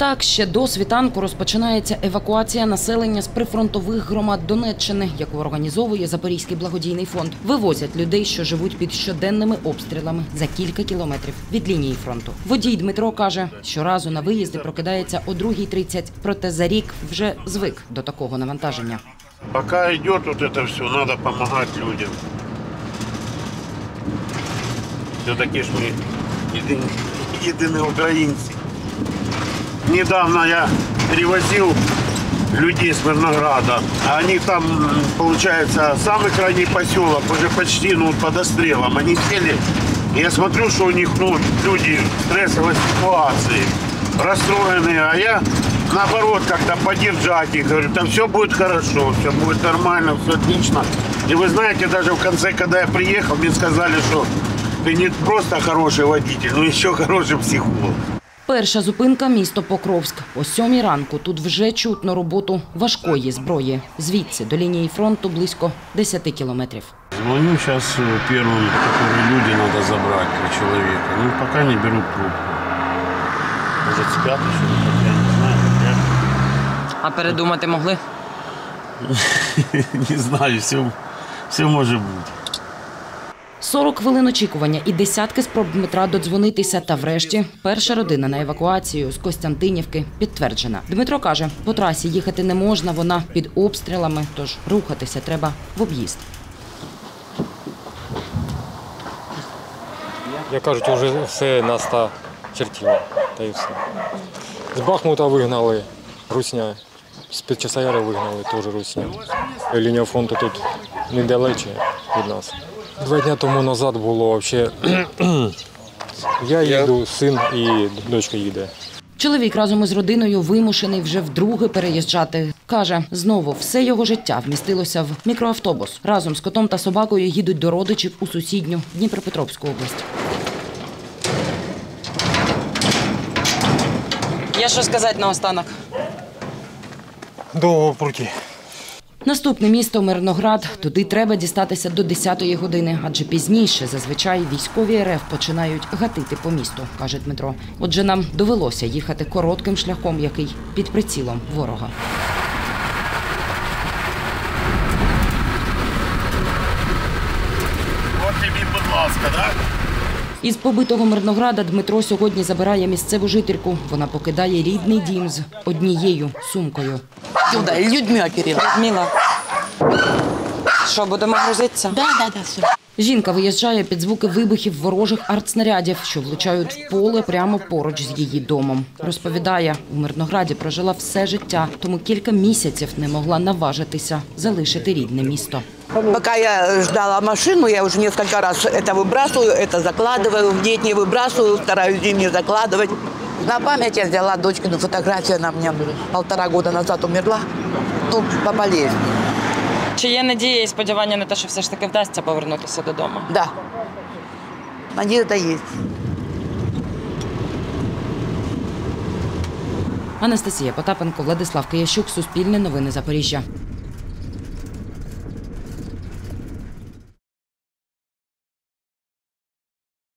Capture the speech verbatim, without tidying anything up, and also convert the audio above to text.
Так, ще до світанку розпочинається евакуація населення з прифронтових громад Донеччини, яку організовує Запорізький благодійний фонд. Вивозять людей, що живуть під щоденними обстрілами за кілька кілометрів від лінії фронту. Водій Дмитро каже, щоразу на виїзди прокидається о другій тридцять, проте за рік вже звик до такого навантаження. Поки йде тут це все, треба допомагати людям. Все-таки ж ми єдині, єдині українці. Недавно я перевозил людей с Мирнограда, а они там, получается, самый крайний поселок, уже почти ну, под обстрелом. Они сели, и я смотрю, что у них ну, люди в стрессовой ситуации, расстроенные, а я, наоборот, как-то поддержать их, говорю, там все будет хорошо, все будет нормально, все отлично. И вы знаете, даже в конце, когда я приехал, мне сказали, что ты не просто хороший водитель, но еще хороший психолог. Перша зупинка – місто Покровськ. О сьомій ранку тут вже чутно роботу важкої зброї. Звідси до лінії фронту близько десяти кілометрів. Звоню зараз першим, які люди треба забрати для чоловіка. Ну, поки не беруть трубку. Може, спять ще, я не знаю. А передумати могли? Не знаю, все, все може бути. сорок хвилин очікування і десятки спроб Дмитра додзвонитися. Та врешті перша родина на евакуацію з Костянтинівки підтверджена. Дмитро каже, по трасі їхати не можна, вона під обстрілами, тож рухатися треба в об'їзд. Як кажуть, вже все наста чертіло, та й все. З Бахмута вигнали, русня, з Печасаяра вигнали, теж русня. Лінія фронту тут недалече від нас. Два дні тому назад було взагалі, я їду, син і дочка їде. Чоловік разом із родиною вимушений вже вдруге переїжджати. Каже, знову все його життя вмістилося в мікроавтобус. Разом з котом та собакою їдуть до родичів у сусідню Дніпропетровську область. Є що сказати наостанок? Довго пройти. Наступне місто – Мирноград. Туди треба дістатися до десятої години, адже пізніше зазвичай військові РФ починають гатити по місту, каже Дмитро. Отже, нам довелося їхати коротким шляхом, який під прицілом ворога. От тобі, будь ласка, так? Із побитого Мирнограда Дмитро сьогодні забирає місцеву жительку. Вона покидає рідний дім з однією сумкою. Сюди, Людмила Кирилівна. Людмила, що, будемо грузитися? Да, да, да, все. Жінка виїжджає під звуки вибухів ворожих артснарядів, що влучають в поле прямо поруч з її домом. Розповідає, у Мирнограді прожила все життя, тому кілька місяців не могла наважитися залишити рідне місто. Пока я ждала машину, я уже несколько раз это выбрасываю, это закладываю, в летнее выбрасываю, стараюсь зимнее закладывать. На память я взяла дочкину фотографию, она у меня полтора года назад умерла, ну, по болезни. Чи є надія і сподівання на те, що все ж таки вдасться повернутися додому? Да, надежда есть. Анастасія Потапенко, Владислав Киящук, Суспільне новини Запоріжжя.